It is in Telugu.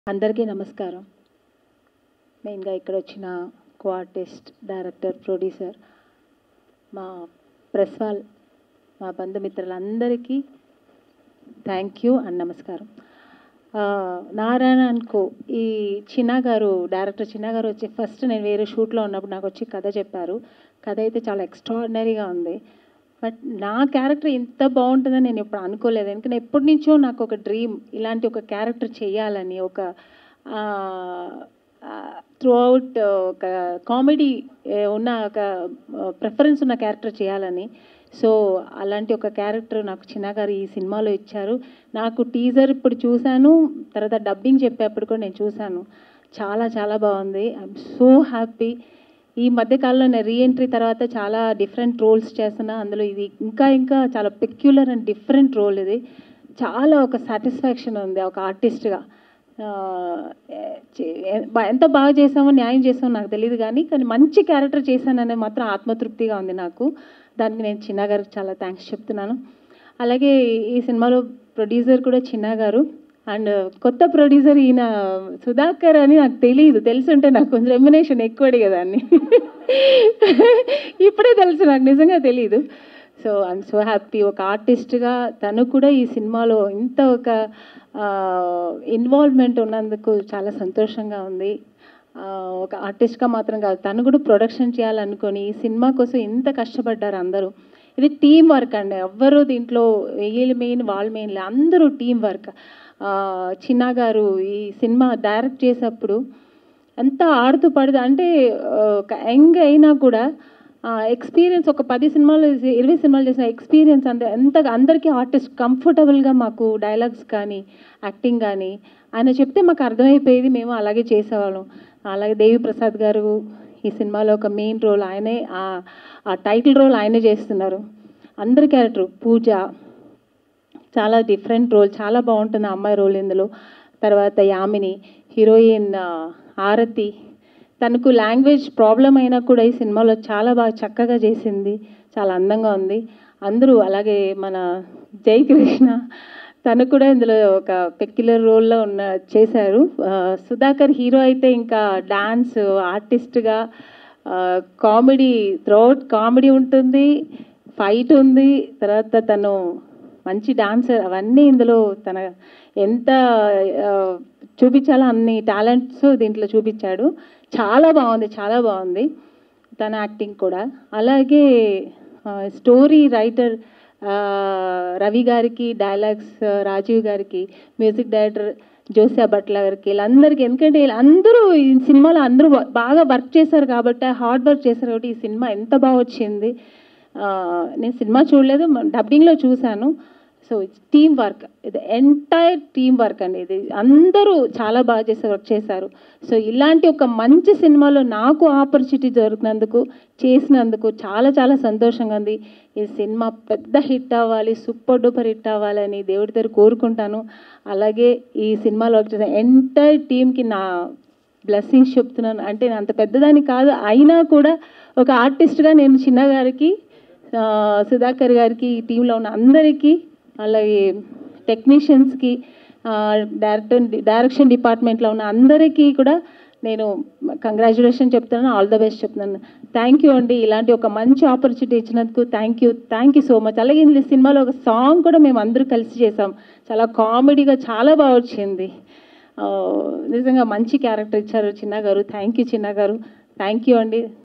అందరికీ నమస్కారం. మెయిన్గా ఇక్కడ వచ్చిన కో ఆర్టిస్ట్, డైరెక్టర్, ప్రొడ్యూసర్, మా ప్రెస్ వాళ్ళు, మా బంధుమిత్రులందరికీ థ్యాంక్ యూ అండ్ నమస్కారం. నారాయణ అనుకో ఈ చిన్న గారు, డైరెక్టర్ చిన్న గారు వచ్చి ఫస్ట్ నేను వేరే షూట్లో ఉన్నప్పుడు నాకు వచ్చి కథ చెప్పారు. కథ అయితే చాలా ఎక్స్ట్రాడినరీగా ఉంది. బట్ నా క్యారెక్టర్ ఇంత బాగుంటుందని నేను ఎప్పుడు అనుకోలేదు. ఎందుకంటే ఎప్పటి నుంచో నాకు ఒక డ్రీమ్, ఇలాంటి ఒక క్యారెక్టర్ చేయాలని, ఒక త్రూ అవుట్ ఒక కామెడీ ఉన్న ఒక ప్రిఫరెన్స్ ఉన్న క్యారెక్టర్ చేయాలని. సో అలాంటి ఒక క్యారెక్టర్ నాకు చిన్నగారు ఈ సినిమాలో ఇచ్చారు. నాకు టీజర్ ఇప్పుడు చూశాను, తర్వాత డబ్బింగ్ చెప్పేప్పుడు కూడా నేను చూశాను. చాలా చాలా బాగుంది. I'm so happy. ఈ మధ్యకాలంలో నేను రీఎంట్రీ తర్వాత చాలా డిఫరెంట్ రోల్స్ చేస్తున్నా. అందులో ఇది ఇంకా చాలా పెక్యులర్ అండ్ డిఫరెంట్ రోల్. ఇది చాలా ఒక సాటిస్ఫాక్షన్ ఉంది ఒక ఆర్టిస్ట్గా. ఎంత బాగా చేసామో, న్యాయం చేసామో నాకు తెలియదు, కానీ మంచి క్యారెక్టర్ చేశాననే మాత్రం ఆత్మతృప్తిగా ఉంది నాకు. దానికి నేను చిన్న గారికి చాలా థ్యాంక్స్ చెప్తున్నాను. అలాగే ఈ సినిమాలో ప్రొడ్యూసర్ కూడా చిన్న గారు, అండ్ కొత్త ప్రొడ్యూసర్ ఈయన సుధాకర్ అని నాకు తెలియదు. తెలుసుంటే నాకు కొంచెం రెమ్యునేషన్ ఎక్కువ అడిగేదాన్ని. ఇప్పుడే తెలుసు, నాకు నిజంగా తెలియదు. So I'm so happy. ఒక ఆర్టిస్ట్గా తను కూడా ఈ సినిమాలో ఇంత ఒక ఇన్వాల్వ్మెంట్ ఉన్నందుకు చాలా సంతోషంగా ఉంది. ఒక ఆర్టిస్ట్గా మాత్రం కాదు, తను కూడా ప్రొడక్షన్ చేయాలనుకొని ఈ సినిమా కోసం ఇంత కష్టపడ్డారు అందరూ. ఇది టీం వర్క్ అండి. ఎవ్వరూ దీంట్లో వీళ్ళు మెయిన్ వాళ్ళు మెయిన్, అందరూ టీం వర్క్. చిన్న గారు ఈ సినిమా డైరెక్ట్ చేసేటప్పుడు ఎంత ఆడుతూ పడుతూ, అంటే ఒక యంగ్ అయినా కూడా ఎక్స్పీరియన్స్, ఒక 10 సినిమాలు 20 సినిమాలు చేసిన ఎక్స్పీరియన్స్ ఎంత అందరికీ ఆర్టిస్ట్ కంఫర్టబుల్గా మాకు డైలాగ్స్ కానీ యాక్టింగ్ కానీ ఆయన చెప్తే మాకు అర్థమైపోయేది. మేము అలాగే చేసేవాళ్ళం. అలాగే దేవి ప్రసాద్ గారు ఈ సినిమాలో ఒక మెయిన్ రోల్ ఆయనే, ఆ టైటిల్ రోల్ ఆయనే చేస్తున్నారు. అందరి క్యారెక్టర్, పూజ చాలా డిఫరెంట్ రోల్, చాలా బాగుంటుంది ఆ అమ్మాయి రోల్ ఇందులో. తర్వాత యామిని హీరోయిన్, ఆరతి తనకు లాంగ్వేజ్ ప్రాబ్లం అయినా కూడా ఈ సినిమాలో చాలా బాగా చక్కగా చేసింది, చాలా అందంగా ఉంది అందరూ. అలాగే మన జయకృష్ణ, తను కూడా ఇందులో ఒక పెక్యులర్ రోల్లో చేశారు. సుధాకర్ హీరో అయితే ఇంకా డాన్స్ ఆర్టిస్ట్గా కామెడీ, త్రూఅవుట్ కామెడీ ఉంటుంది, ఫైట్ ఉంది, తర్వాత తను మంచి డాన్సర్. అవన్నీ ఇందులో తన ఎంత చూపించాలో అన్ని టాలెంట్స్ దీంట్లో చూపించాడు. చాలా బాగుంది, చాలా బాగుంది తన యాక్టింగ్ కూడా. అలాగే స్టోరీ రైటర్ రవి గారికి, డైలాగ్స్ రాజీవ్ గారికి, మ్యూజిక్ డైరెక్టర్ జోసియా భట్ల గారికి, వీళ్ళందరికీ, ఎందుకంటే వీళ్ళందరూ ఈ సినిమాలో అందరూ బాగా వర్క్ చేశారు కాబట్టి, హార్డ్ వర్క్ చేశారు కాబట్టి ఈ సినిమా ఎంత బాగా వచ్చింది. నేను సినిమా చూడలేదు, డబ్బింగ్లో చూశాను. సో ఇట్స్ టీమ్ వర్క్, ఇది ఎంటైర్ టీమ్ వర్క్ అండి. ఇది అందరూ చాలా బాగా వర్క్ చేశారు. సో ఇలాంటి ఒక మంచి సినిమాలో నాకు ఆపర్చునిటీ చేసినందుకు చాలా చాలా సంతోషంగా ఉంది. ఈ సినిమా పెద్ద హిట్ అవ్వాలి, సూపర్ డూపర్ హిట్ అవ్వాలని దేవుడి దగ్గర కోరుకుంటాను. అలాగే ఈ సినిమాలో వర్క్ చేసిన ఎంటైర్ టీమ్కి నా బ్లెస్సింగ్స్ చెప్తున్నాను. అంటే నేను అంత పెద్దదాన్ని కాదు, అయినా కూడా ఒక ఆర్టిస్ట్గా నేను చిన్న గారికి, సుధాకర్ గారికి, ఈ టీంలో ఉన్న అందరికీ, అలాగే టెక్నీషియన్స్కి, డైరెక్షన్ డిపార్ట్మెంట్లో ఉన్న అందరికీ కూడా నేను కంగ్రాచ్యులేషన్ చెప్తున్నాను, ఆల్ ద బెస్ట్ చెప్తున్నాను. థ్యాంక్ యూ అండి. ఇలాంటి ఒక మంచి ఆపర్చునిటీ ఇచ్చినందుకు థ్యాంక్ యూ సో మచ్. అలాగే ఈ సినిమాలో ఒక సాంగ్ కూడా మేము అందరూ కలిసి చేసాం. చాలా కామెడీగా చాలా బాగా వచ్చింది. నిజంగా మంచి క్యారెక్టర్ ఇచ్చారు చిన్న గారు. థ్యాంక్ యూ చిన్న గారు, థ్యాంక్ యూ అండి.